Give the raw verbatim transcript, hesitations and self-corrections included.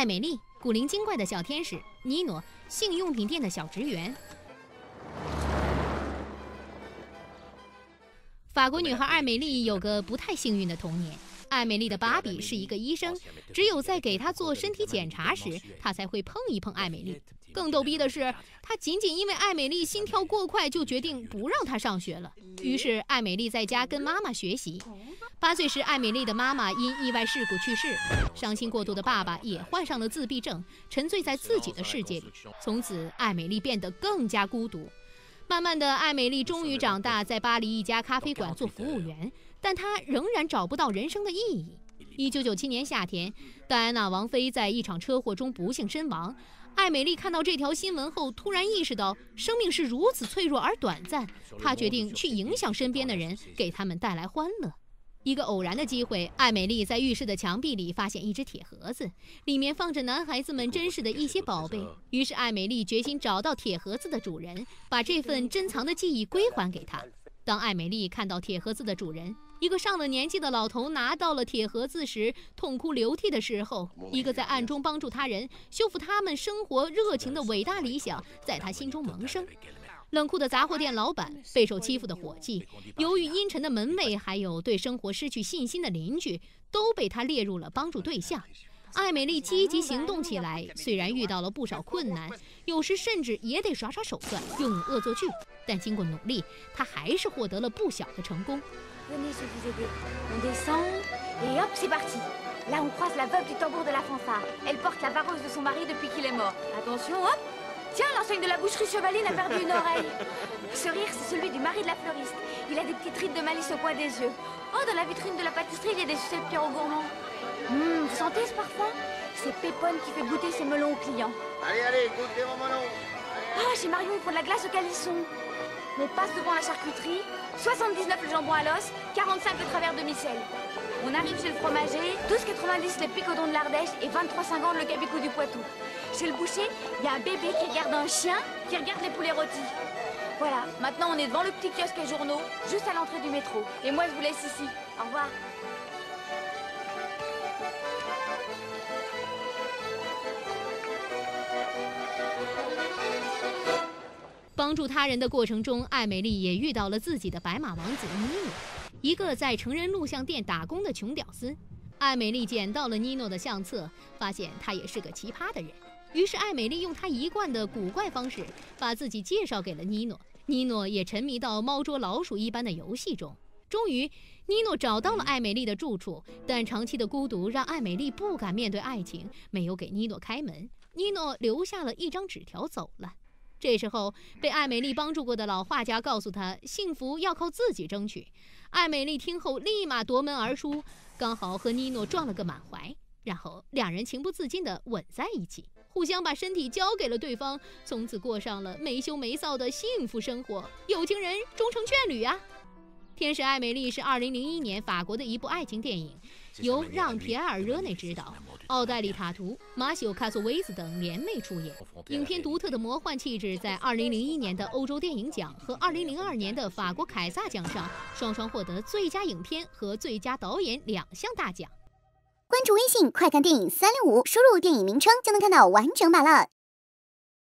艾美丽，古灵精怪的小天使；尼诺，性用品店的小职员。法国女孩艾美丽有个不太幸运的童年。艾美丽的芭比是一个医生，只有在给她做身体检查时，他才会碰一碰艾美丽。更逗逼的是，他仅仅因为艾美丽心跳过快，就决定不让她上学了。于是艾美丽在家跟妈妈学习。八岁时，艾美丽的妈妈因意外事故去世，伤心过度的爸爸也患上了自闭症，沉醉在自己的世界里。从此，艾美丽变得更加孤独。慢慢的，艾美丽终于长大，在巴黎一家咖啡馆做服务员，但她仍然找不到人生的意义。一九九七年夏天，戴安娜王妃在一场车祸中不幸身亡。艾美丽看到这条新闻后，突然意识到生命是如此脆弱而短暂，她决定去影响身边的人，给他们带来欢乐。一个偶然的机会，艾美丽在浴室的墙壁里发现一只铁盒子，里面放着男孩子们珍视的一些宝贝。于是艾美丽决心找到铁盒子的主人，把这份珍藏的记忆归还给他。当艾美丽看到铁盒子的主人，一个上了年纪的老头拿到了铁盒子时痛哭流涕的时候，一个在暗中帮助他人、修复他们生活热情的伟大理想在他心中萌生。冷酷的杂货店老板、备受欺负的伙计、由于阴沉的门卫，还有对生活失去信心的邻居，都被他列入了帮助对象。艾美丽积极行动起来，虽然遇到了不少困难，有时甚至也得耍耍手段，用用恶作剧，但经过努力，她还是获得了不小的成功。 Venez, je vous aider. On descend et hop, c'est parti. Là, on croise la veuve du tambour de la fanfare. Elle porte la vareuse de son mari depuis qu'il est mort. Attention, hop. Tiens, l'enseigne de la boucherie Chevalier n'a perdu une oreille. Ce rire, c'est celui du mari de la fleuriste. Il a des petites rides de malice au coin des yeux. Oh, dans la vitrine de la pâtisserie, il y a des sucettes Pierrot Gourmand. Hum, vous sentez ce parfum? C'est Pépone qui fait goûter ses melons aux clients. Allez, allez, goûtez vos melons. Ah, chez Marion, ils font de la glace au calisson. On passe devant la charcuterie, soixante-dix-neuf le jambon à l'os, quarante-cinq le travers de micelle. On arrive chez le fromager, douze quatre-vingt-dix les picodons de l'Ardèche et vingt-trois cinquante le cabico du Poitou. Chez le boucher, il y a un bébé qui regarde un chien qui regarde les poulets rôtis. Voilà, maintenant on est devant le petit kiosque à journaux, juste à l'entrée du métro. Et moi je vous laisse ici. Au revoir. 帮助他人的过程中，艾美丽也遇到了自己的白马王子尼诺，一个在成人录像店打工的穷屌丝。艾美丽捡到了尼诺的相册，发现他也是个奇葩的人。于是艾美丽用她一贯的古怪方式，把自己介绍给了尼诺。尼诺也沉迷到猫捉老鼠一般的游戏中。终于，尼诺找到了艾美丽的住处，但长期的孤独让艾美丽不敢面对爱情，没有给尼诺开门。尼诺留下了一张纸条走了。这时候，被艾美丽帮助过的老画家告诉她，幸福要靠自己争取。艾美丽听后立马夺门而出，刚好和尼诺撞了个满怀，然后两人情不自禁地吻在一起，互相把身体交给了对方，从此过上了没羞没臊的幸福生活。有情人终成眷侣啊！《天使艾美丽》是二零零一年法国的一部爱情电影，由让·皮埃尔·热内执导，奥黛丽·塔图、马修·卡索维斯等联袂出演。影片独特的魔幻气质在二零零一年的欧洲电影奖和二零零二年的法国凯撒奖上双双获得最佳影片和最佳导演两项大奖。 关注微信“快看电影三六五”，输入电影名称就能看到完整版了。